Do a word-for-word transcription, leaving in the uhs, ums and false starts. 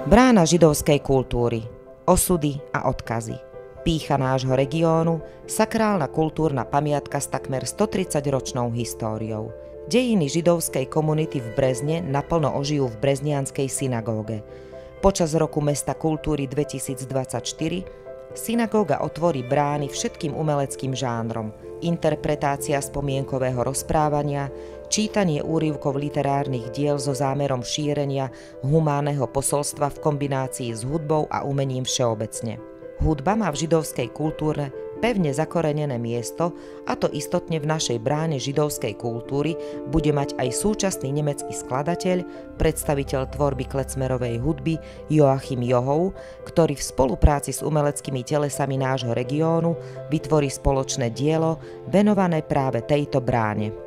Brána židovskej kultúry. Osudy a odkazy. Pýcha nášho regiónu, sakrálna kultúrna pamiatka s takmer stotridsaťročnou históriou. Dejiny židovskej komunity v Brezne naplno ožijú v breznianskej synagóge. Počas roku Mesta kultúry dvetisícdvadsaťštyri synagóga otvorí brány všetkým umeleckým žánrom, interpretácia spomienkového rozprávania, čítanie úryvkov literárnych diel so zámerom šírenia humánneho posolstva v kombinácii s hudbou a umením všeobecne. Hudba má v židovskej kultúre pevne zakorenené miesto, a to istotne v našej bráne židovskej kultúry bude mať aj súčasný nemecký skladateľ, predstaviteľ tvorby klecmerovej hudby Joachim Johov, ktorý v spolupráci s umeleckými telesami nášho regiónu vytvorí spoločné dielo venované práve tejto bráne.